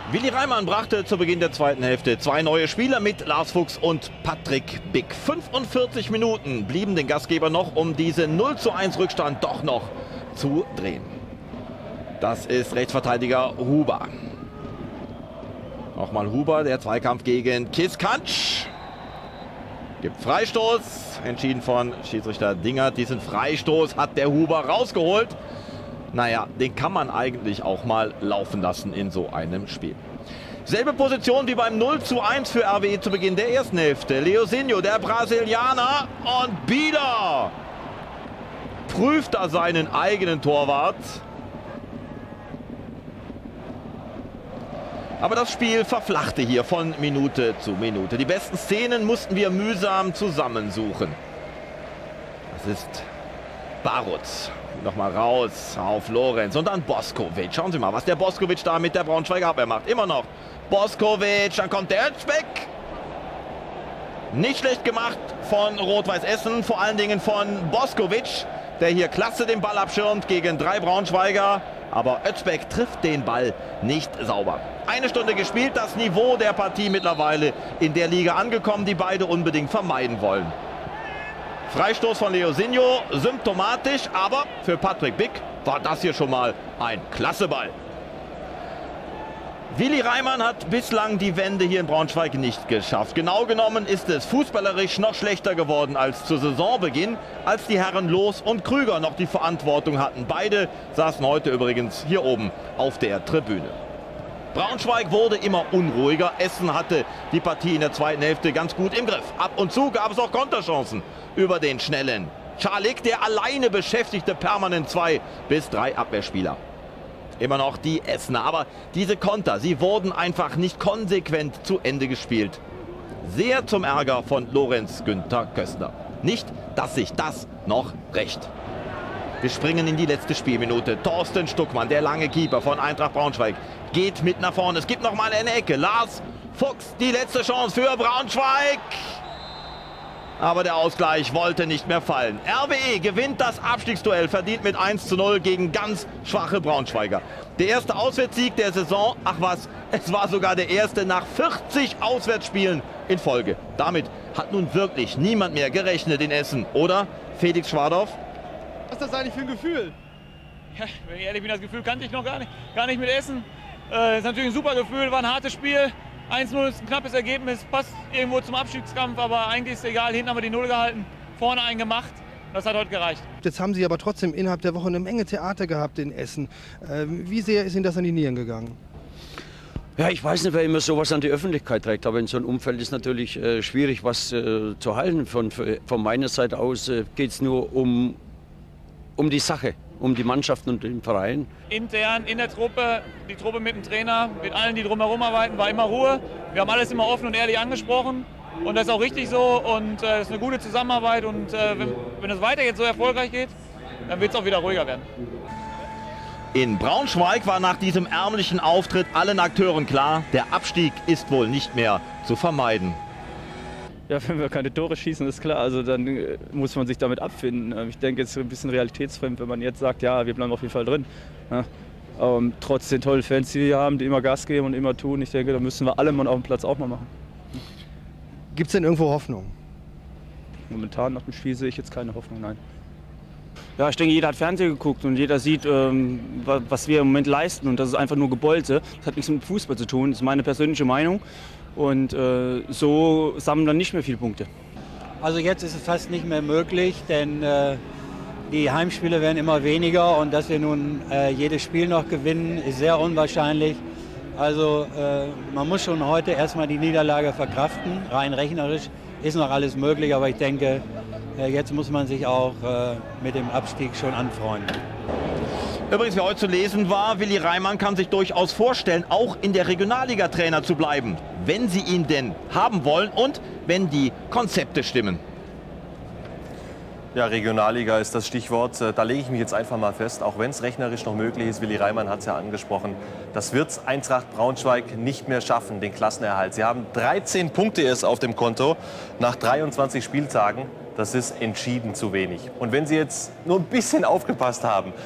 Willi Reimann brachte zu Beginn der zweiten Hälfte zwei neue Spieler mit, Lars Fuchs und Patrick Big. 45 Minuten blieben den Gastgeber noch, um diesen 0:1 Rückstand doch noch zu drehen. Das ist Rechtsverteidiger Huber. Nochmal Huber, der Zweikampf gegen Kiskantsch. Gibt Freistoß, entschieden von Schiedsrichter Dingert. Diesen Freistoß hat der Huber rausgeholt. Naja, den kann man eigentlich auch mal laufen lassen in so einem Spiel. Selbe Position wie beim 0:1 für RWE zu Beginn der ersten Hälfte. Leozinho, der Brasilianer, und Bieler prüft da seinen eigenen Torwart. Aber das Spiel verflachte hier von Minute zu Minute. Die besten Szenen mussten wir mühsam zusammensuchen. Das ist Barutz. Nochmal raus auf Lorenz und dann Boskovic. Schauen Sie mal, was der Boskovic da mit der Braunschweiger Abwehr macht. Immer noch Boskovic, dann kommt der Özbek. Nicht schlecht gemacht von Rot-Weiß Essen, vor allen Dingen von Boskovic, der hier klasse den Ball abschirmt gegen drei Braunschweiger. Aber Özbek trifft den Ball nicht sauber. Eine Stunde gespielt, das Niveau der Partie mittlerweile in der Liga angekommen, die beide unbedingt vermeiden wollen. Freistoß von Leozinho, symptomatisch, aber für Patrick Big war das hier schon mal ein klasse Ball. Willi Reimann hat bislang die Wende hier in Braunschweig nicht geschafft. Genau genommen ist es fußballerisch noch schlechter geworden als zu Saisonbeginn, als die Herren Loos und Krüger noch die Verantwortung hatten. Beide saßen heute übrigens hier oben auf der Tribüne. Braunschweig wurde immer unruhiger. Essen hatte die Partie in der zweiten Hälfte ganz gut im Griff. Ab und zu gab es auch Konterchancen über den schnellen Czalik, der alleine beschäftigte permanent 2 bis 3 Abwehrspieler. Immer noch die Essener, aber diese Konter, sie wurden einfach nicht konsequent zu Ende gespielt. Sehr zum Ärger von Lorenz Günther Köstner. Nicht, dass sich das noch rächt. Wir springen in die letzte Spielminute. Thorsten Stuckmann, der lange Keeper von Eintracht Braunschweig, geht mit nach vorne. Es gibt noch mal eine Ecke. Lars Fuchs, die letzte Chance für Braunschweig. Aber der Ausgleich wollte nicht mehr fallen. RWE gewinnt das Abstiegsduell, verdient mit 1:0 gegen ganz schwache Braunschweiger. Der erste Auswärtssieg der Saison, ach was, es war sogar der erste nach 40 Auswärtsspielen in Folge. Damit hat nun wirklich niemand mehr gerechnet in Essen, oder, Felix Schwadorf? Was ist das eigentlich für ein Gefühl? Ja, wenn ich ehrlich bin, das Gefühl kannte ich noch gar nicht mit Essen. Ist natürlich ein super Gefühl, war ein hartes Spiel. 1:0 ist ein knappes Ergebnis, passt irgendwo zum Abstiegskampf, aber eigentlich ist es egal. Hinten haben wir die 0 gehalten, vorne einen gemacht. Das hat heute gereicht. Jetzt haben Sie aber trotzdem innerhalb der Woche eine Menge Theater gehabt in Essen. Wie sehr ist Ihnen das an die Nieren gegangen? Ja, ich weiß nicht, wer immer sowas an die Öffentlichkeit trägt, aber in so einem Umfeld ist natürlich schwierig, was zu halten. Von meiner Seite aus geht es nur um die Sache, um die Mannschaften und den Verein. Intern, in der Truppe, die Truppe mit dem Trainer, mit allen, die drumherum arbeiten, war immer Ruhe. Wir haben alles immer offen und ehrlich angesprochen und das ist auch richtig so und es ist eine gute Zusammenarbeit und wenn es weiter jetzt so erfolgreich geht, dann wird es auch wieder ruhiger werden. In Braunschweig war nach diesem ärmlichen Auftritt allen Akteuren klar, der Abstieg ist wohl nicht mehr zu vermeiden. Ja, wenn wir keine Tore schießen, ist klar. Also dann muss man sich damit abfinden. Ich denke, es ist ein bisschen realitätsfremd, wenn man jetzt sagt, ja, wir bleiben auf jeden Fall drin. Ja. Trotz den tollen Fans, die wir haben, die immer Gas geben und immer tun. Ich denke, da müssen wir alle mal auf dem Platz auch mal machen. Gibt es denn irgendwo Hoffnung? Momentan nach dem Spiel sehe ich jetzt keine Hoffnung, nein. Ja, ich denke, jeder hat Fernsehen geguckt und jeder sieht, was wir im Moment leisten. Und das ist einfach nur Gebolze. Das hat nichts mit Fußball zu tun. Das ist meine persönliche Meinung. Und so sammeln dann nicht mehr viele Punkte. Also jetzt ist es fast nicht mehr möglich, denn die Heimspiele werden immer weniger und dass wir nun jedes Spiel noch gewinnen, ist sehr unwahrscheinlich. Also man muss schon heute erstmal die Niederlage verkraften. Rein rechnerisch ist noch alles möglich, aber ich denke, jetzt muss man sich auch mit dem Abstieg schon anfreunden. Übrigens, wie heute zu lesen war, Willi Reimann kann sich durchaus vorstellen, auch in der Regionalliga Trainer zu bleiben, wenn sie ihn denn haben wollen und wenn die Konzepte stimmen. Ja, Regionalliga ist das Stichwort. Da lege ich mich jetzt einfach mal fest, auch wenn es rechnerisch noch möglich ist. Willi Reimann hat es ja angesprochen. Das wird Eintracht Braunschweig nicht mehr schaffen, den Klassenerhalt. Sie haben 13 Punkte erst auf dem Konto nach 23 Spieltagen. Das ist entschieden zu wenig. Und wenn Sie jetzt nur ein bisschen aufgepasst haben,